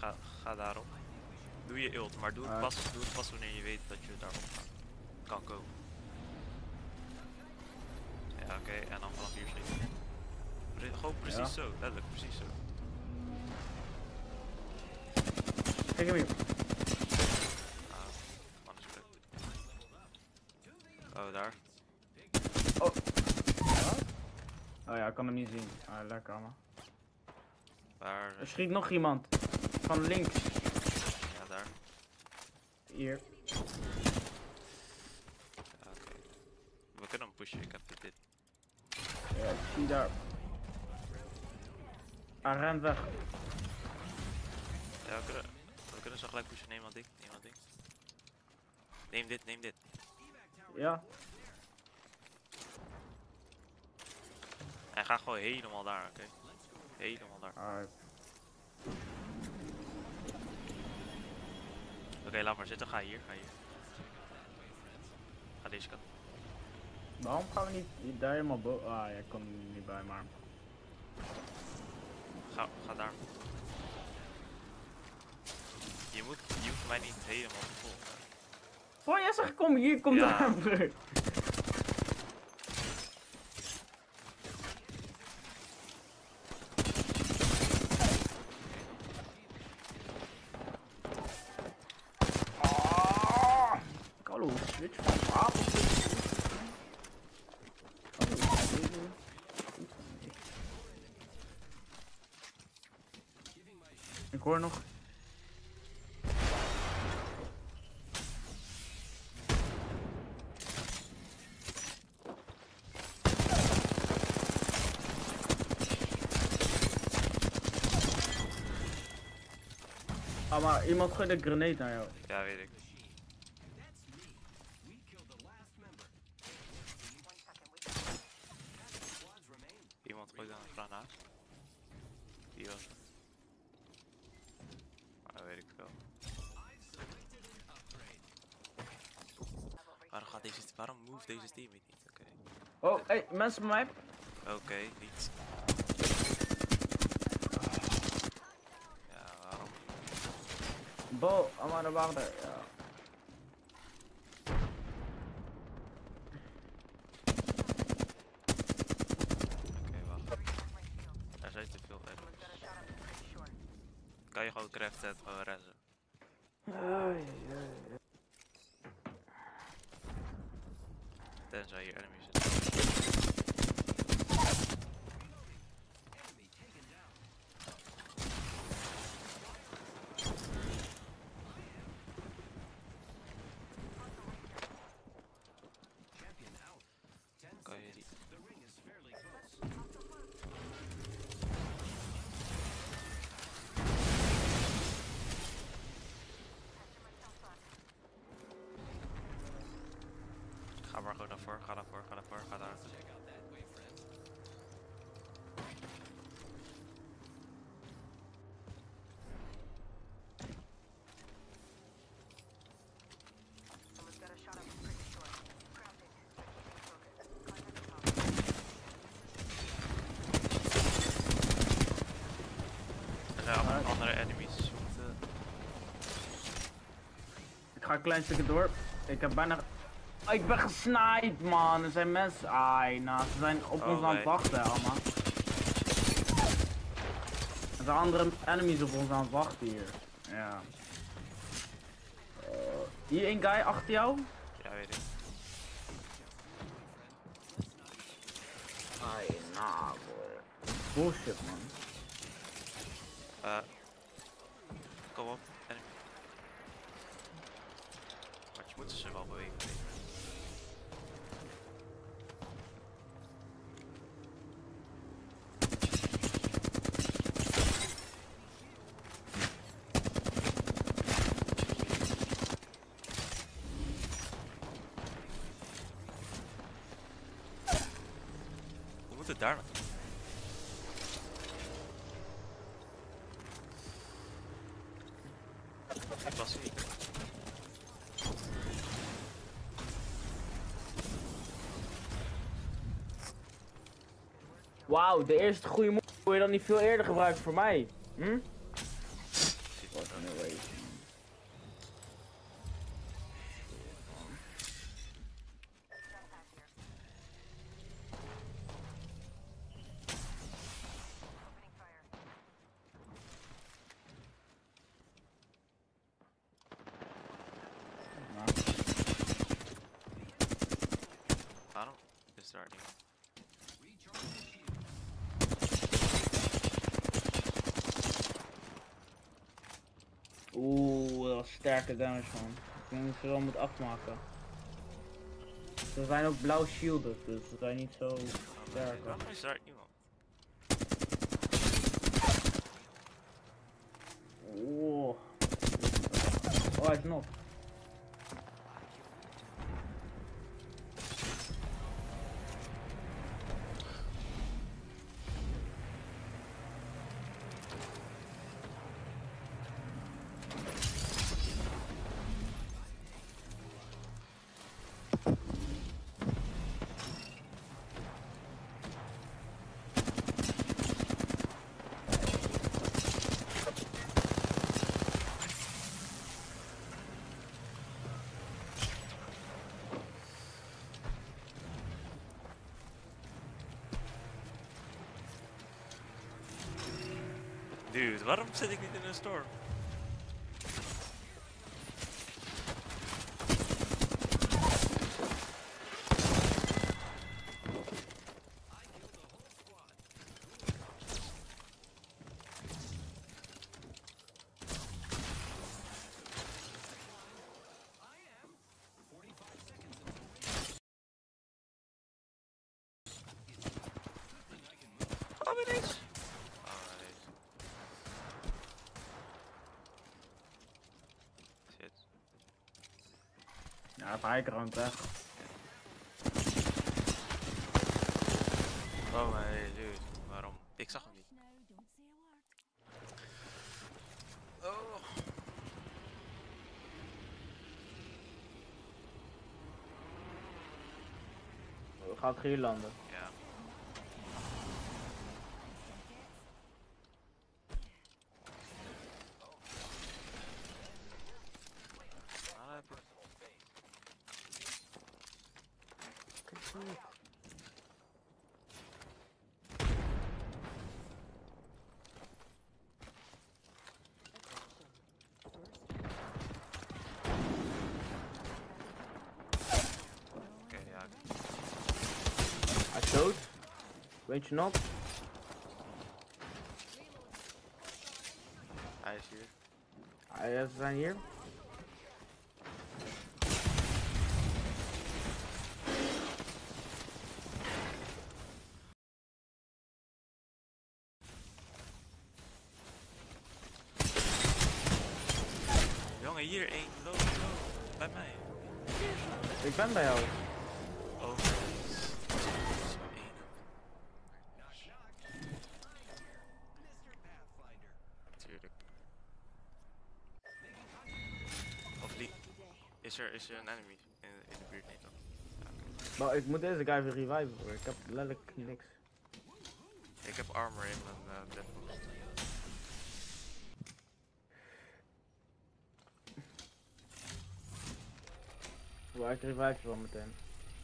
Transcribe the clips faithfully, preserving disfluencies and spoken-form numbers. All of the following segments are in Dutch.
ga, ga daarop. Doe je ult, maar doe het, pas, doe het pas wanneer je weet dat je daarop gaat. Kan komen. Ja, oké, okay, en dan vanaf hier schieten. Pre gewoon precies ja. Zo, letterlijk precies zo. Kijk hem hier. Ah, man is leuk. Oh, daar. Oh. Oh ja, ik kan hem niet zien. Ah, lekker man. Waar? Er schiet nog iemand. Van links. Ja, daar. Hier. Ja, oké. Okay. We kunnen hem pushen, ik heb dit. dit. Ja, ik zie daar. Hij rent weg. Ja, we kunnen, we kunnen zo gelijk pushen. Neem dat ding, neem dat ding. Neem dit, neem dit. Ja. Hij gaat gewoon helemaal daar, oké. Okay. Helemaal daar. Alright. Oké, okay, laat maar zitten. Ga hier, ga hier. Ga deze kant. Waarom gaan we niet daar helemaal boven? Ah, jij komt er niet bij, maar... Ga, ga daar. Je moet, je hoeft mij niet helemaal te volgen. Oh, jij zegt kom hier, kom ja. daar terug. Oh, Carlo, switch van wapen. Ik hoor nog. Ah, maar iemand gooit een grenade naar jou. Ja, weet ik. Iemand gooit dan een granaat. Wie was het? Ah, dat weet ik wel. Waarom gaat deze, waarom move deze teammate niet? Oké. Okay. Oh, hey, mensen bij mij. Oké, okay, niet. Ja, waarom? Bo, allemaal naar wachter, ja. Oké, okay, wacht. Er zijn te veel enemies. Kan je gewoon craften en gewoon rennen? Tenzij hier enemies zitten. Kan je die... Ga maar gewoon naar voren, ga naar voren, ga naar voren, ga daar. Er zijn allemaal andere enemies. Moeten... Ik ga een klein stukje door. Ik heb bijna... Oh, ik ben gesniped, man. Er zijn mensen... Ai, nou, ze zijn op oh, ons aan het wachten, allemaal. Er zijn andere enemies op ons aan het wachten hier. Ja. Uh, hier een guy achter jou? Ja, weet ik. Ai, nou, boy. Bullshit, man. Uh, kom op, enemy. Maar je moet ze wel bewegen. We moeten daar naartoe. Ik was hier. Wauw, de eerste goede move wil je dan niet veel eerder gebruiken voor mij? Hm? Zit starting. Oeh, dat was sterke damage man. Ik denk dat ze wel moet afmaken. Ze zijn ook blauw shielded, dus ze zijn niet zo sterk. Waarom is daar iemand? Oeh. Oh, hij is nog. Dude, waarom zit ik niet in een storm? Oh, weer eens. Ja, het highground weg. Oh nee, dude, waarom? Ik zag hem niet. Oh. We gaan hier landen. Ja. Ah, heb je... Oké, ja. Hij showt. Weet je nog? Hij is hier. Hij, ze zijn hier. Jongen, hier één. Loop, loop. Bij mij. Ik ben bij jou. Oh. Tuurlijk. Of die. Is er, is er een enemy in, in de buurt niet dan? Ja. Maar ik moet deze guy weer reviven hoor. Ik heb letterlijk niks. Ik heb armor in mijn uh, dead boost. Waar ik revive wel meteen.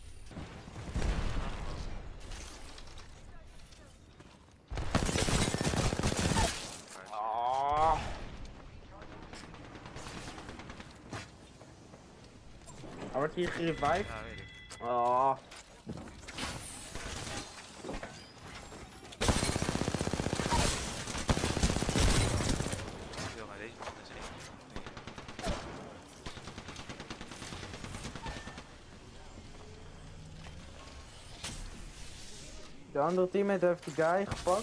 Ah. Hij wordt hier gerevived. Ja, weet ik. Ah. Jongen, deze man is echt. De andere teammate heeft die guy gepakt.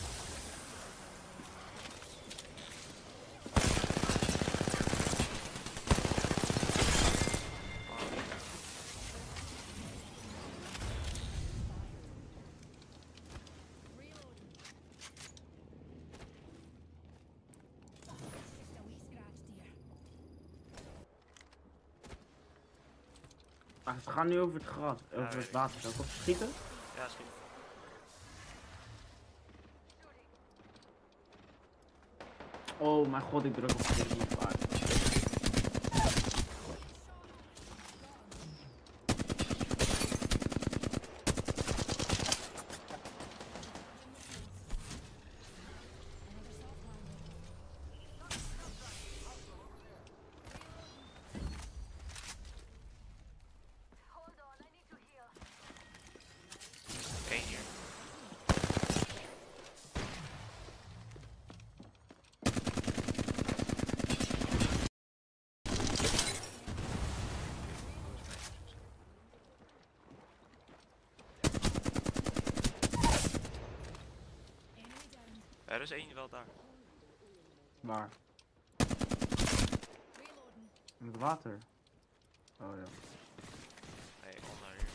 Ah, ze gaan nu over het gras, Ja, over weet het ik. water. Zal ik op ze schieten? Ja, schiet. Oh mijn god, ik druk op de niet uit. Er is één wel daar. Waar? In het water. Oh ja. Nee, onder hier.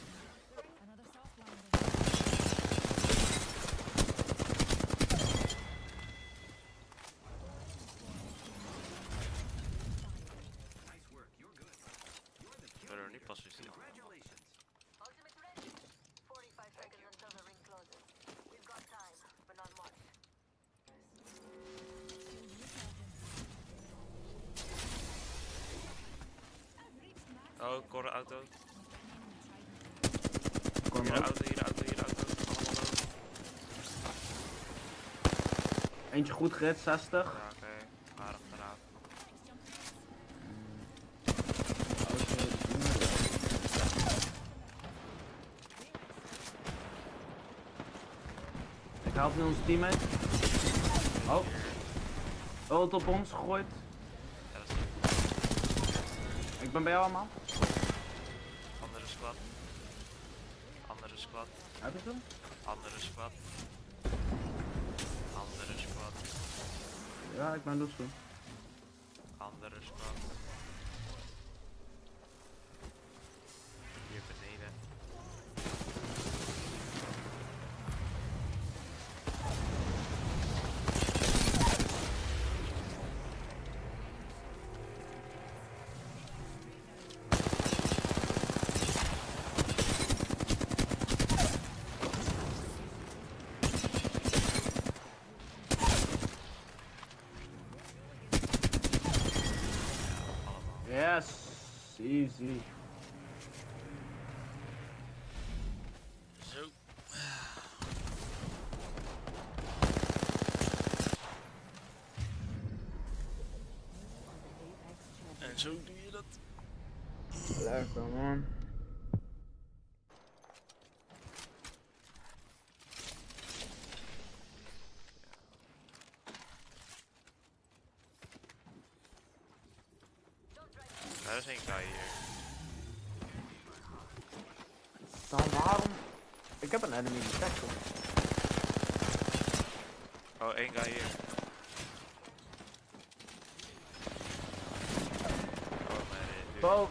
Ik ben er nu pas weer stil. Oh, korre auto. Kom Hier maar de op. auto, hier de auto, hier de auto. Allemaal dood. Eentje goed gered, zestig. Ja, oké. Okay. Ga achteraan. Ik help nu onze teammate. Oh. Ult op ons gegooid. Ja, dat is goed. Ik ben bij jou allemaal. Andere squad. Andere squad. Heb je hem? Andere squad. Andere squad. Ja, ik ben dus zo. Andere squad. Hier beneden. Yes, easy. Zo. En zo doe je dat. Lekker man. Er is één guy hier. Dan waarom? Ik heb een enemy detector. Oh, één guy hier. Oh, nee, nee, Bo.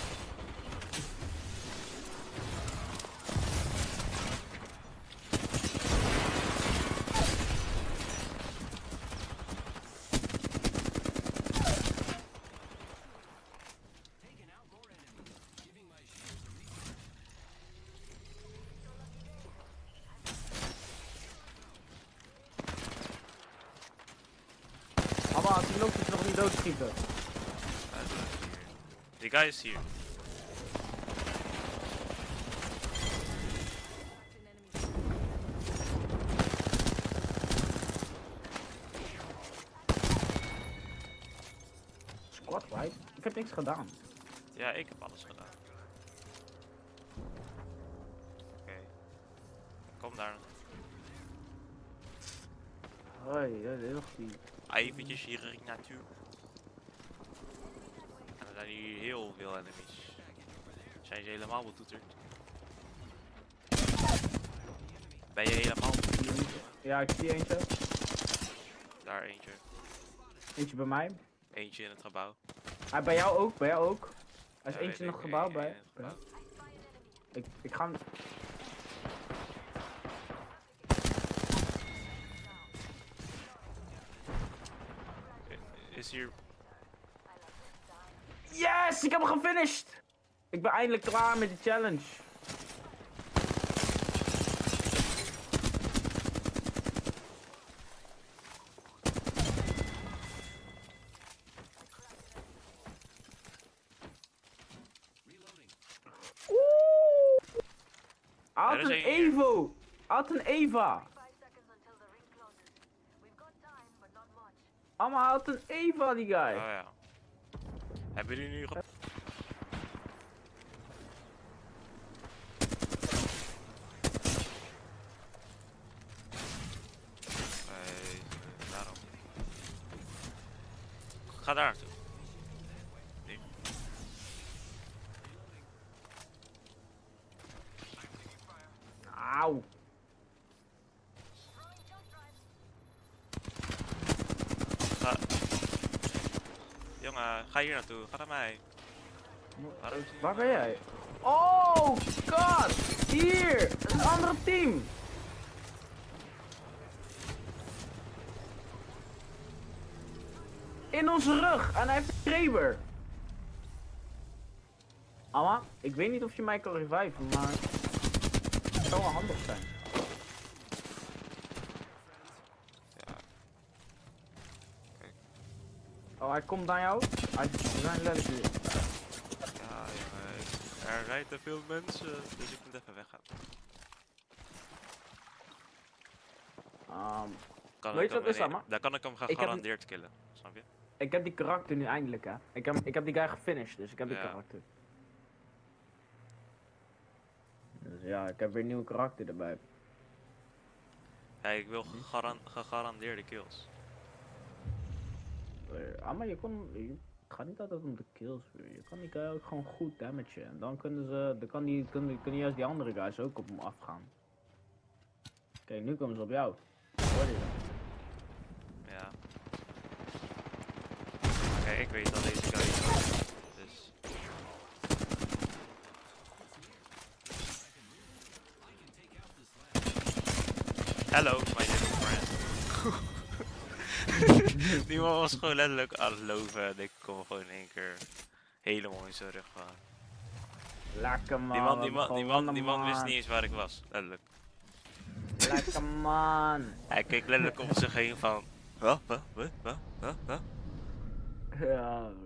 Mama, die loopt je nog niet doodschieten. Hij is er hier. Die guy is hier. Squad wipe? Ik heb niks gedaan. Ja, ik heb alles gedaan. Oké. Okay. Kom daar. Hoi, ja, heel goed. Eventjes hier naartoe. En er zijn hier heel veel enemies. Zijn ze helemaal betoeterd? Ben je helemaal betoeterd? Ja, ik zie eentje. Daar eentje. Eentje bij mij. Eentje in het gebouw. Ah, bij jou ook, bij jou ook. Er is Ja, eentje in weet het ik, gebouw één- bij. één in het gebouw. Ik, ik ga hem... Is hier... Yes, ik heb hem gefinished! Ik ben eindelijk klaar met de challenge. Oeh! Hij had Er is een één hier. Evo! Hij had een Eva! Allemaal hij had een Eva, die guy! Oh ja. Hebben jullie nu... ge- Nee, daarom. Ga daar naartoe. Nu. Auw! maar ga hier naartoe, ga naar mij. Waarom zie je Waar mij? ben jij? Oh god! Hier! Een andere team! In onze rug! En hij heeft een Kraber! Amma, ik weet niet of je mij kan reviven, maar... Het zou wel handig zijn. Ja. Kijk. Oh, hij komt naar jou? Hij we zijn letterlijk... Ja, jongen. ik- Er rijden te veel mensen, dus ik moet even weggaan. Um, Kan Weet ik je wat hem is, in- Amma? Daar kan ik hem Ik heb- gegarandeerd killen, snap je? ik heb die karakter nu eindelijk, hè. Ik heb, ik heb die guy gefinished, dus ik heb die Ja. karakter. Dus ja, ik heb weer een nieuw karakter erbij. Hey, ik wil gegaran gegarandeerde kills. Ah, maar je kon... Je, het gaat niet altijd om de kills. Je kan die guy ook gewoon goed damagen. En dan kunnen ze... Dan kan die, kunnen, kunnen juist die andere guys ook op hem afgaan. Kijk, nu komen ze op jou. Hoor je dat? Ja. Oké, ik weet dat deze guy is. Dus. Hello, my little friend. Die man was gewoon letterlijk aan het lopen en ik kom gewoon in één keer helemaal in zijn rug gaan. Lekker man. Die man, die we man, hebben die man, die gewonnen, man wist niet eens waar ik was, letterlijk. Lekker man. Hij keek letterlijk om zich heen van... Wat, wat, wat, wat, wat, wat? Ja,